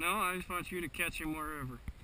No, I just want you to catch him wherever.